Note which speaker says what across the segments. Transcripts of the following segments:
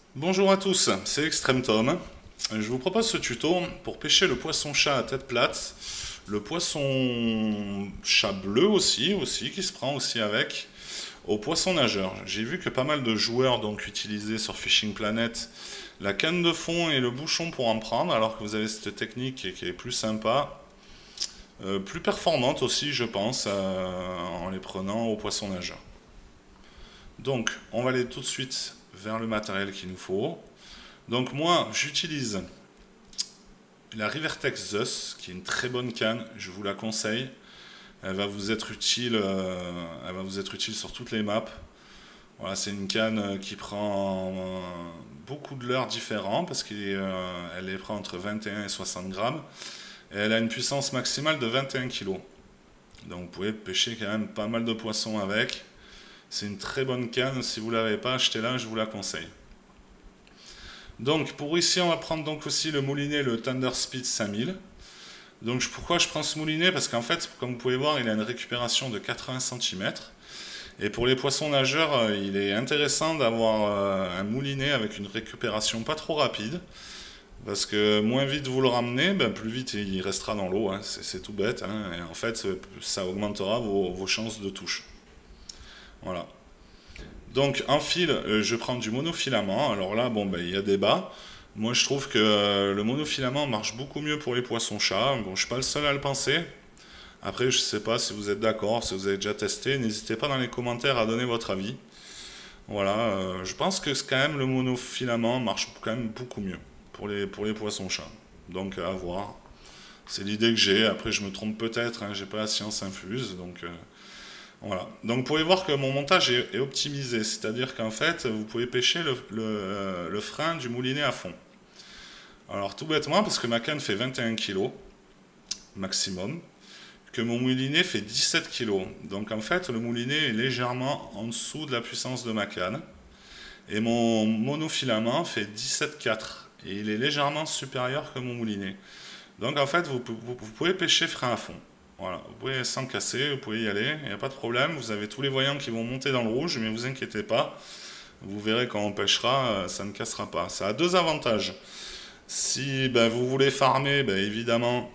Speaker 1: Bonjour à tous, c'est Extreme Tom. Je vous propose ce tuto pour pêcher le poisson-chat à tête plate, le poisson-chat bleu aussi, qui se prend aussi avec, au poisson nageur. J'ai vu que pas mal de joueurs donc utilisaient sur Fishing Planet la canne de fond et le bouchon pour en prendre, alors que vous avez cette technique qui est plus sympa, plus performante aussi, je pense, en les prenant au poisson nageur. Donc, on va aller tout de suite vers le matériel qu'il nous faut. Donc moi, j'utilise la Rivertex Zeus, qui est une très bonne canne, je vous la conseille. Elle va vous être utile sur toutes les maps. Voilà, c'est une canne qui prend beaucoup de leurres différents parce qu'elle les prend entre 21 et 60 grammes. Et elle a une puissance maximale de 21 kg. Donc vous pouvez pêcher quand même pas mal de poissons avec. C'est une très bonne canne, si vous ne l'avez pas, achetez-la, je vous la conseille. Donc pour ici, on va prendre donc aussi le moulinet, le Thunder Speed 5000. Donc pourquoi je prends ce moulinet? Parce qu'en fait, comme vous pouvez voir, il a une récupération de 80 cm. Et pour les poissons nageurs, il est intéressant d'avoir un moulinet avec une récupération pas trop rapide. Parce que moins vite vous le ramenez, ben, plus vite il restera dans l'eau. Hein. C'est tout bête. Hein. Et en fait, ça augmentera vos chances de touche. Voilà. Donc en fil, je prends du monofilament. Alors là, bon, ben, il y a débat. Moi, je trouve que le monofilament marche beaucoup mieux pour les poissons-chats. Bon, je suis pas le seul à le penser. Après, je sais pas si vous êtes d'accord, si vous avez déjà testé. N'hésitez pas dans les commentaires à donner votre avis. Voilà, je pense que quand même le monofilament marche quand même beaucoup mieux pour les poissons-chats. Donc à voir. C'est l'idée que j'ai. Après, je me trompe peut-être. Hein, j'ai pas la science infuse, donc. Voilà. Donc vous pouvez voir que mon montage est optimisé, c'est-à-dire qu'en fait, vous pouvez pêcher le frein du moulinet à fond. Alors tout bêtement, parce que ma canne fait 21 kg maximum, que mon moulinet fait 17 kg. Donc en fait, le moulinet est légèrement en dessous de la puissance de ma canne. Et mon monofilament fait 17,4. Et il est légèrement supérieur que mon moulinet. Donc en fait, vous pouvez pêcher frein à fond. Voilà, vous pouvez sans casser, vous pouvez y aller, il n'y a pas de problème. Vous avez tous les voyants qui vont monter dans le rouge, mais vous inquiétez pas. Vous verrez quand on pêchera, ça ne cassera pas. Ça a deux avantages. Si ben, vous voulez farmer, ben, évidemment,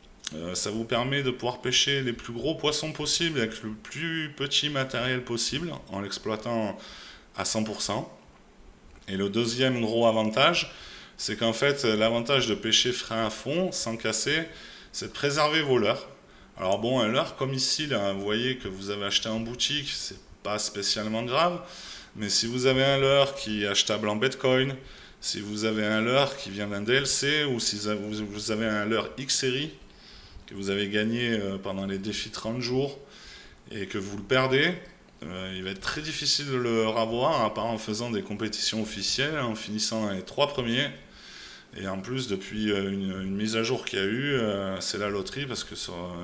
Speaker 1: ça vous permet de pouvoir pêcher les plus gros poissons possibles avec le plus petit matériel possible en l'exploitant à 100%. Et le deuxième gros avantage, c'est qu'en fait, l'avantage de pêcher frein à fond, sans casser, c'est de préserver vos leurres. Alors bon, un leurre comme ici, là, vous voyez que vous avez acheté en boutique, c'est pas spécialement grave. Mais si vous avez un leurre qui est achetable en Bitcoin, si vous avez un leurre qui vient d'un DLC, ou si vous avez un leurre X-Series que vous avez gagné pendant les défis 30 jours et que vous le perdez, il va être très difficile de le revoir, à part en faisant des compétitions officielles, en finissant dans les trois premiers. Et en plus, depuis une mise à jour qu'il y a eu, c'est la loterie parce que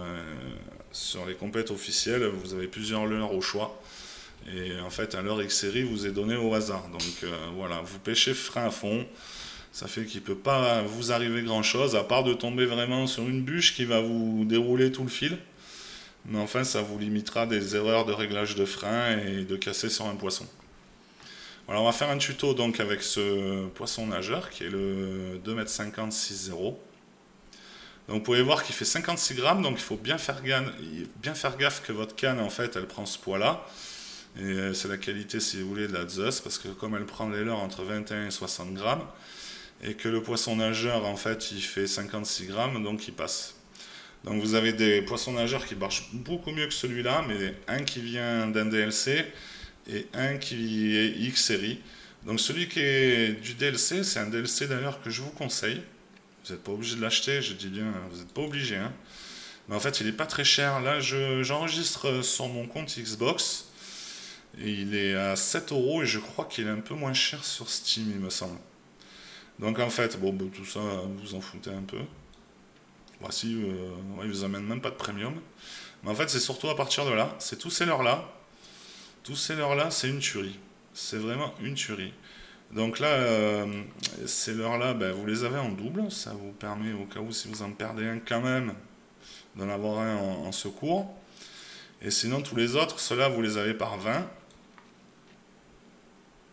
Speaker 1: sur les compètes officielles, vous avez plusieurs leurres au choix. Et en fait, un leurre X-Series vous est donné au hasard. Donc voilà, vous pêchez frein à fond. Ça fait qu'il ne peut pas vous arriver grand-chose, à part de tomber vraiment sur une bûche qui va vous dérouler tout le fil. Mais enfin, ça vous limitera des erreurs de réglage de frein et de casser sur un poisson. Voilà, on va faire un tuto donc avec ce poisson nageur qui est le 2,50 m 6,0. Donc vous pouvez voir qu'il fait 56 grammes, donc il faut bien faire gaffe que votre canne en fait elle prend ce poids là. Et c'est la qualité si vous voulez de la Zeus parce que comme elle prend les leurres entre 21 et 60 grammes et que le poisson nageur en fait il fait 56 grammes donc il passe. Donc vous avez des poissons nageurs qui marchent beaucoup mieux que celui-là, mais un qui vient d'un DLC et un qui est X-Series. Donc celui qui est du DLC, c'est un DLC d'ailleurs que je vous conseille. Vous n'êtes pas obligé de l'acheter, je dis bien, vous n'êtes pas obligé. Hein. Mais en fait, il n'est pas très cher. Là, j'enregistre sur mon compte Xbox. Et il est à 7 euros et je crois qu'il est un peu moins cher sur Steam, il me semble. Donc en fait, bon, tout ça, vous en foutez un peu. Voici, ouais, ils vous amènent même pas de premium. Mais en fait, c'est surtout à partir de là. C'est tous ces leurres-là. Tous ces leurres-là, c'est une tuerie. C'est vraiment une tuerie. Donc là, ces leurres-là, ben, vous les avez en double. Ça vous permet, au cas où, si vous en perdez un quand même, d'en avoir un en secours. Et sinon, tous les autres, ceux-là, vous les avez par 20.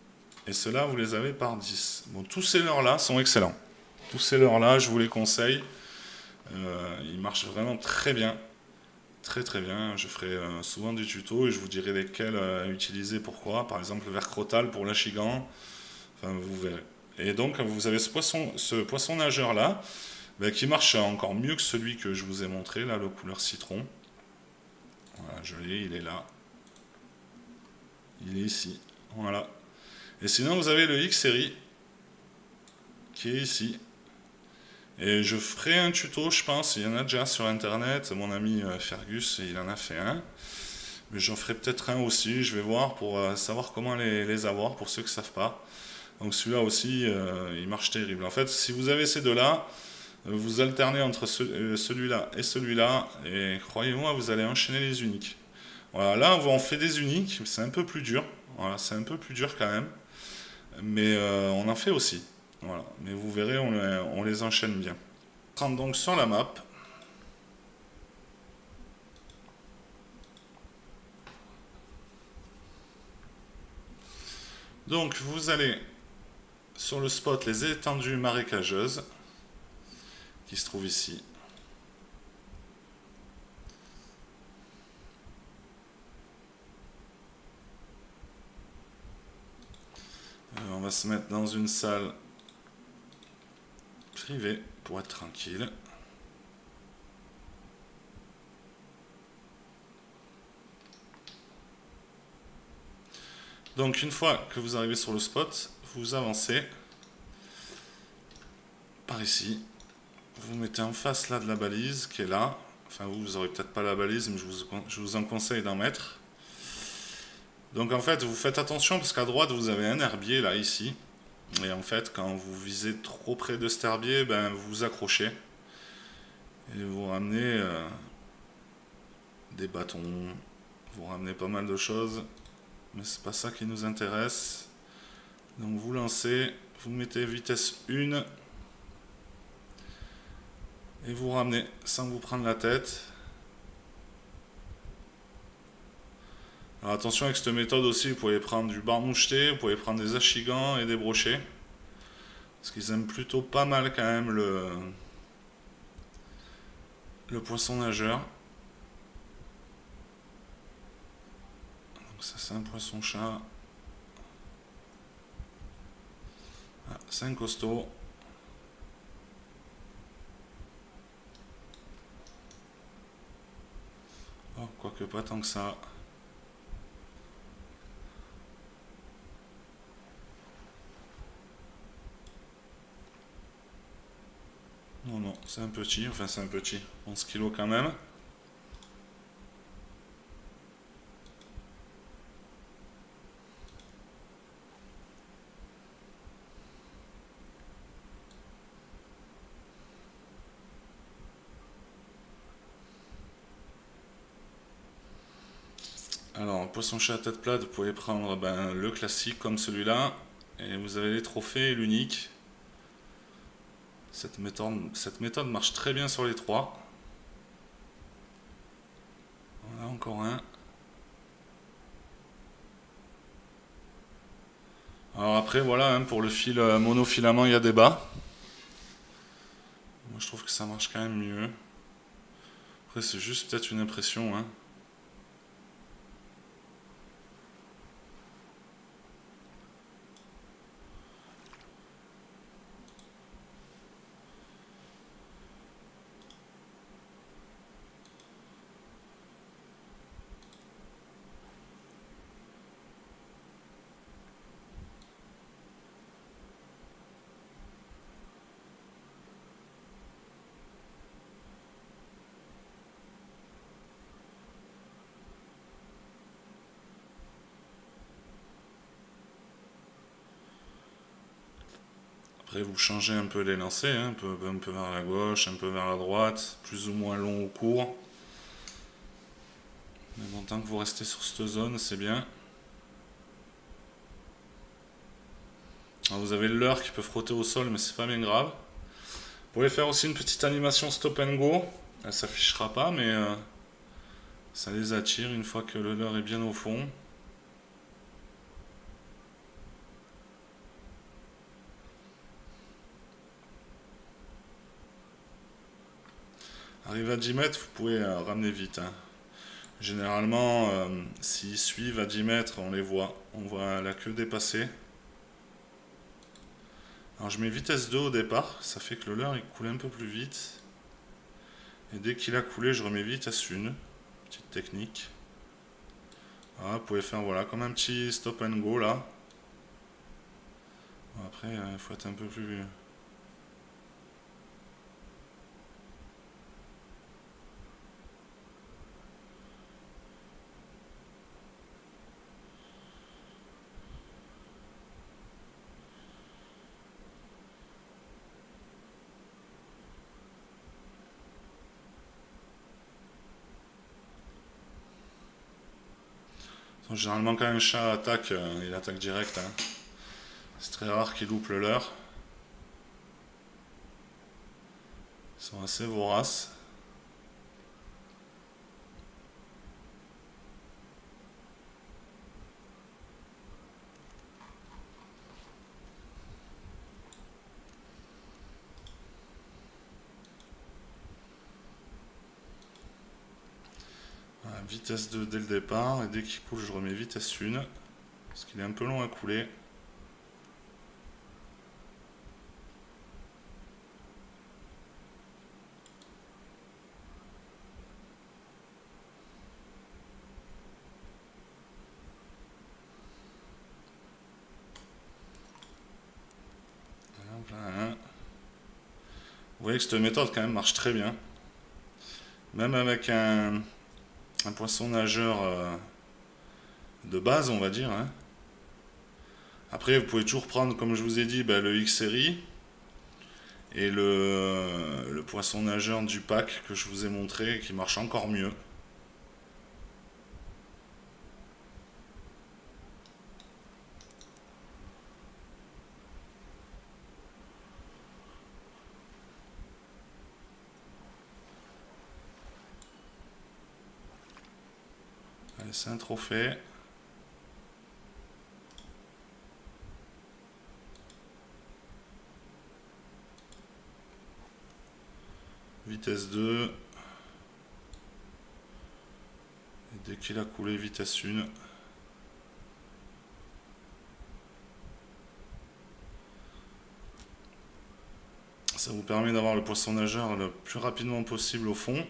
Speaker 1: et ceux-là, vous les avez par 10. Bon, tous ces leurres-là sont excellents. Tous ces leurres-là, je vous les conseille. Ils marchent vraiment très bien. Très très bien. Je ferai souvent des tutos et je vous dirai lesquels utiliser, pourquoi. Par exemple, le verre crotal pour l'achigan. Enfin, vous verrez. Et donc, vous avez ce poisson nageur-là, ben, qui marche encore mieux que celui que je vous ai montré, là, le couleur citron. Voilà, je l'ai, il est là. Il est ici. Voilà. Et sinon, vous avez le X-Series, qui est ici. Et je ferai un tuto, je pense, il y en a déjà sur internet. Mon ami Fergus, il en a fait un. Mais j'en ferai peut-être un aussi, je vais voir pour savoir comment les avoir, pour ceux qui ne savent pas. Donc celui-là aussi, il marche terrible. En fait, si vous avez ces deux-là, vous alternez entre celui-là et celui-là, et croyez-moi, vous allez enchaîner les uniques. Voilà, là, on fait des uniques, c'est un peu plus dur. Voilà, c'est un peu plus dur quand même. Mais on en fait aussi. Voilà. Mais vous verrez, on les enchaîne bien. On rentre donc sur la map. Donc vous allez sur le spot les étendues marécageuses qui se trouvent ici. On va se mettre dans une salle privée pour être tranquille. Donc une fois que vous arrivez sur le spot, vous avancez par ici. Vous mettez en face là de la balise qui est là. Enfin vous n'aurez peut-être pas la balise, mais je vous en conseille d'en mettre. Donc en fait vous faites attention parce qu'à droite vous avez un herbier là ici. Et en fait quand vous visez trop près de cet herbier, ben, vous vous accrochez. Et vous ramenez des bâtons, vous ramenez pas mal de choses. Mais c'est pas ça qui nous intéresse. Donc vous lancez, vous mettez vitesse 1 et vous ramenez sans vous prendre la tête. Alors attention avec cette méthode aussi, vous pouvez prendre du bar moucheté, vous pouvez prendre des achigans et des brochets. Parce qu'ils aiment plutôt pas mal quand même le poisson nageur. Donc ça c'est un poisson chat. Ah, c'est un costaud. Oh, quoique pas tant que ça. Non, non, c'est un petit, enfin c'est un petit, 11 kilos quand même. Alors, poisson-chat à tête plate, vous pouvez prendre le classique comme celui-là, et vous avez les trophées et l'unique. Cette méthode marche très bien sur les trois. Voilà, encore un. Alors après, voilà, hein, pour le fil monofilament, il y a des bas. Moi, je trouve que ça marche quand même mieux. Après, c'est juste peut-être une impression, hein. Après, vous changez un peu les lancers, hein, un peu vers la gauche, un peu vers la droite, plus ou moins long ou court. Mais bon, tant que vous restez sur cette zone, c'est bien. Alors, vous avez le leurre qui peut frotter au sol, mais c'est pas bien grave. Vous pouvez faire aussi une petite animation stop and go. Elle s'affichera pas, mais ça les attire une fois que le leurre est bien au fond. Arrivé à 10 mètres, vous pouvez ramener vite. Hein. Généralement, s'ils suivent à 10 mètres, on les voit. On voit la queue dépasser. Alors je mets vitesse 2 au départ, ça fait que le leurre il coule un peu plus vite. Et dès qu'il a coulé, je remets vitesse 1. Petite technique. Voilà, vous pouvez faire voilà, comme un petit stop and go là. Après, il faut être un peu plus... Généralement quand un chat attaque, il attaque direct. Hein. C'est très rare qu'il loupe le leurre. Ils sont assez voraces. Voilà, vitesse 2 dès le départ, et dès qu'il coule, je remets vitesse 1, parce qu'il est un peu long à couler. Voilà. Vous voyez que cette méthode quand même marche très bien. Même avec un poisson nageur de base, on va dire. Hein. Après, vous pouvez toujours prendre, comme je vous ai dit, le X-Series et le poisson nageur du pack que je vous ai montré, qui marche encore mieux. Allez, c'est un trophée. Vitesse 2. Et dès qu'il a coulé, vitesse 1. Ça vous permet d'avoir le poisson nageur le plus rapidement possible au fond.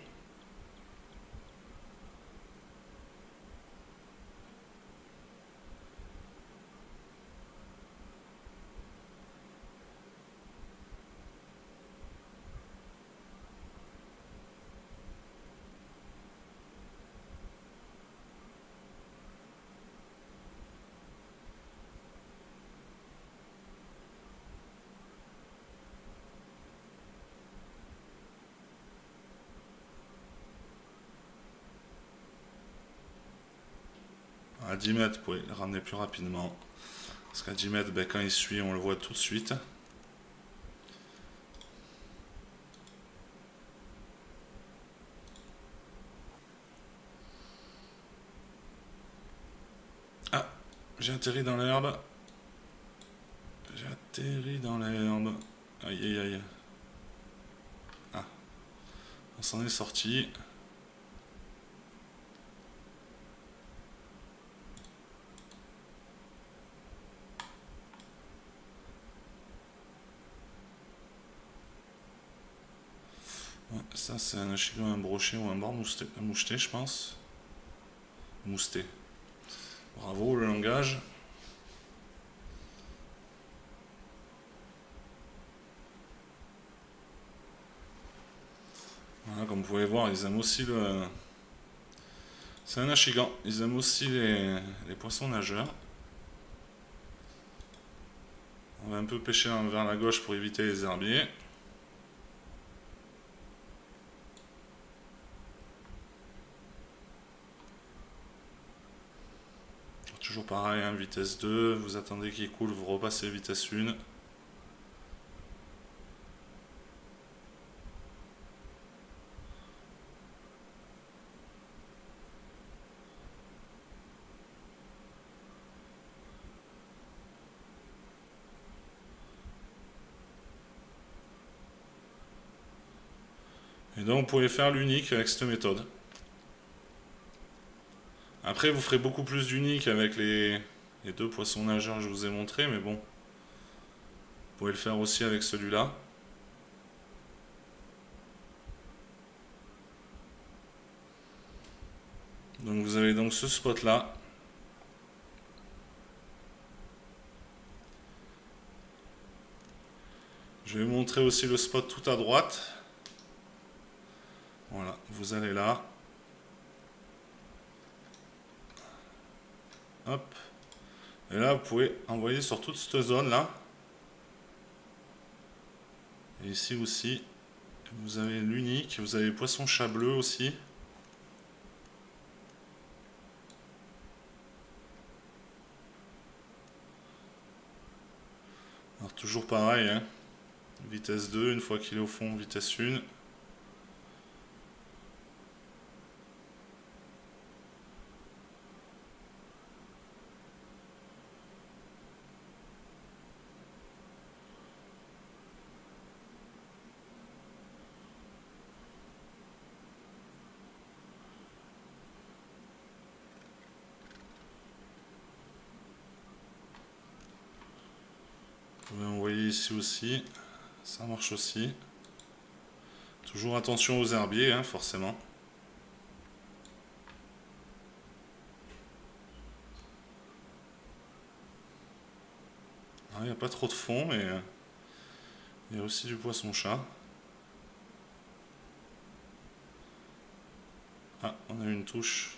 Speaker 1: À 10 mètres, vous pouvez le ramener plus rapidement. Parce qu'à 10 mètres, quand il suit, on le voit tout de suite. Ah, j'ai atterri dans l'herbe. J'ai atterri dans l'herbe. Aïe aïe aïe. Ah, on s'en est sorti. Ouais, ça c'est un achigan, un brochet ou un bar moucheté, je pense. Mousseté. Bravo le langage. Voilà, comme vous pouvez voir, ils aiment aussi le... C'est un achigan. Ils aiment aussi les poissons nageurs. On va un peu pêcher vers la gauche pour éviter les herbiers. Toujours pareil, hein, vitesse 2, vous attendez qu'il coule, vous repassez vitesse 1. Et Et donc vous pouvez faire l'unique avec cette méthode. Après vous ferez beaucoup plus d'unique avec les deux poissons nageurs que je vous ai montré, mais bon. Vous pouvez le faire aussi avec celui-là. Donc vous avez donc ce spot là. Je vais vous montrer aussi le spot tout à droite. Voilà, vous allez là. Hop. Et là, vous pouvez envoyer sur toute cette zone là. Et ici aussi, vous avez l'unique. Vous avez poisson chat bleu aussi. Alors toujours pareil, hein. Vitesse 2, une fois qu'il est au fond, vitesse 1. Vous pouvez envoyer ici aussi, ça marche aussi. Toujours attention aux herbiers, hein, forcément. Il n'y a pas trop de fond, mais il y a aussi du poisson-chat. Ah, on a une touche.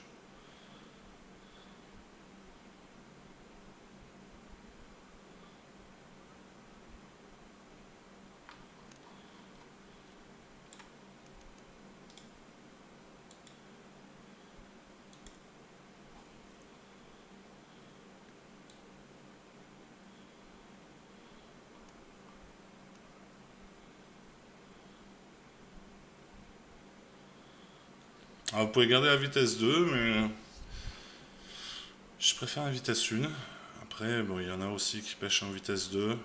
Speaker 1: Alors, vous pouvez garder la vitesse 2, mais je préfère la vitesse 1. Après, bon, il y en a aussi qui pêchent en vitesse 2.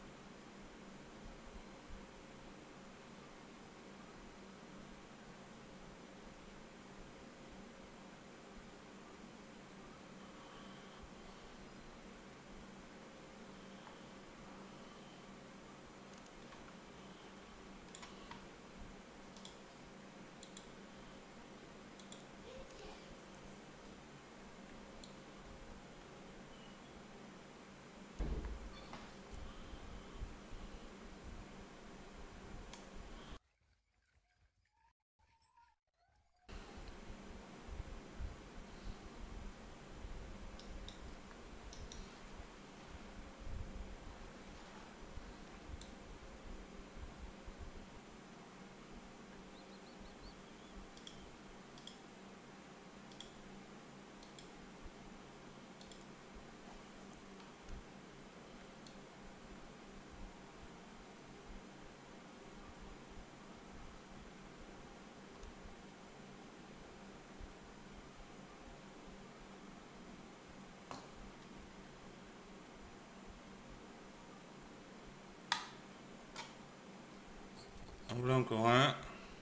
Speaker 1: En voilà encore un.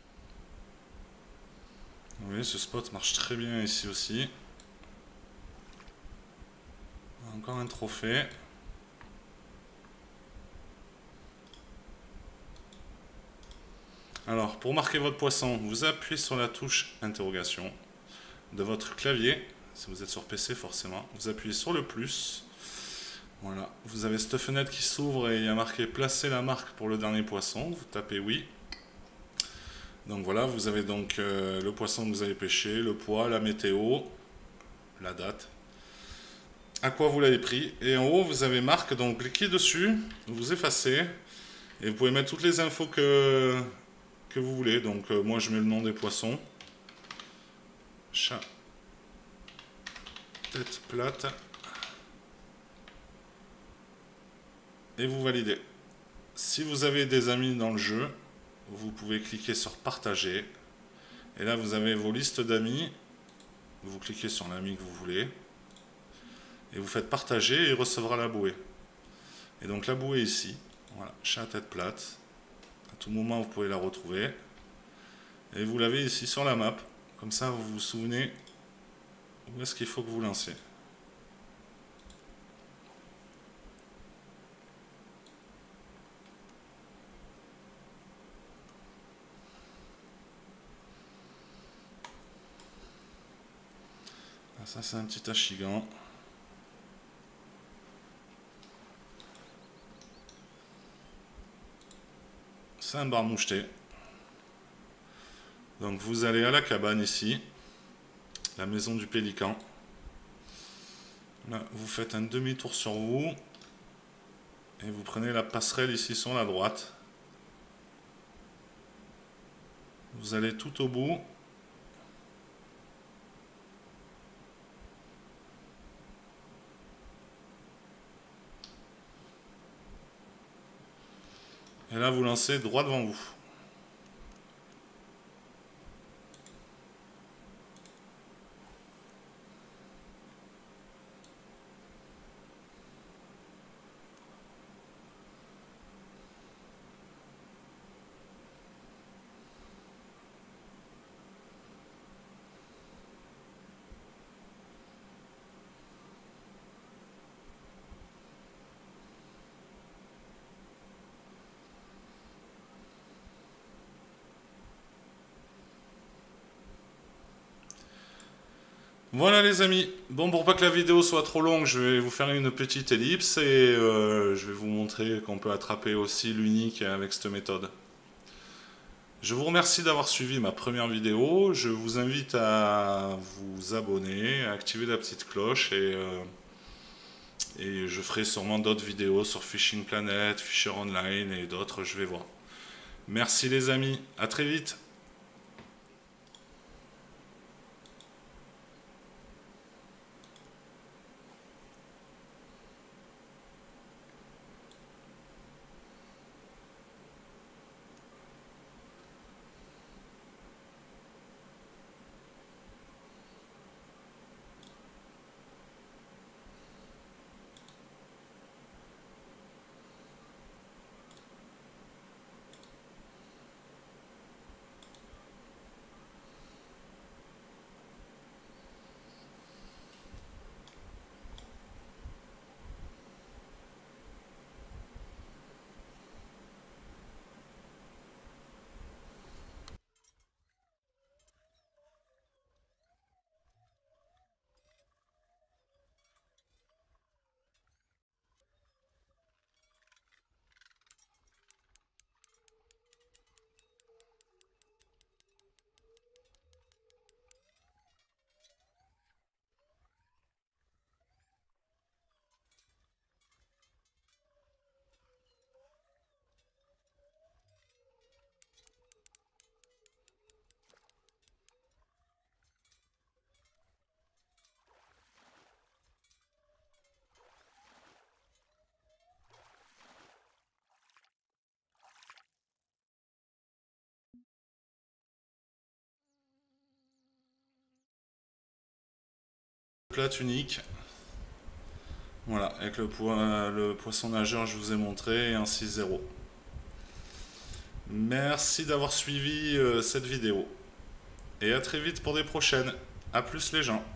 Speaker 1: Vous voyez, ce spot marche très bien ici aussi. Encore un trophée. Alors, pour marquer votre poisson, vous appuyez sur la touche interrogation de votre clavier. Si vous êtes sur PC, forcément. Vous appuyez sur le plus. Voilà. Vous avez cette fenêtre qui s'ouvre et il y a marqué placer la marque pour le dernier poisson. Vous tapez oui. Donc voilà, vous avez donc le poisson que vous avez pêché, le poids, la météo, la date, à quoi vous l'avez pris. Et en haut, vous avez marque, donc cliquez dessus, vous effacez, et vous pouvez mettre toutes les infos que vous voulez. Donc moi, je mets le nom des poissons. Chat, tête plate. Et vous validez. Si vous avez des amis dans le jeu, vous pouvez cliquer sur partager. Et là, vous avez vos listes d'amis. Vous cliquez sur l'ami que vous voulez. Et vous faites partager et il recevra la bouée. Et donc la bouée ici, voilà, chat à tête plate. À tout moment, vous pouvez la retrouver. Et vous l'avez ici sur la map. Comme ça, vous vous souvenez où est-ce qu'il faut que vous lanciez. Ça, c'est un petit achigan. C'est un bar moucheté. Donc vous allez à la cabane ici, la maison du pélican. Là, vous faites un demi-tour sur vous et vous prenez la passerelle ici sur la droite. Vous allez tout au bout. Et là, vous lancez droit devant vous. Voilà les amis, bon pour pas que la vidéo soit trop longue, je vais vous faire une petite ellipse et je vais vous montrer qu'on peut attraper aussi l'unique avec cette méthode. Je vous remercie d'avoir suivi ma première vidéo, je vous invite à vous abonner, à activer la petite cloche et je ferai sûrement d'autres vidéos sur Fishing Planet, Fisher Online et d'autres, je vais voir. Merci les amis, à très vite. Plate unique. Voilà, avec le poisson nageur, je vous ai montré, et un 6-0. Merci d'avoir suivi cette vidéo. Et à très vite pour des prochaines. A plus les gens.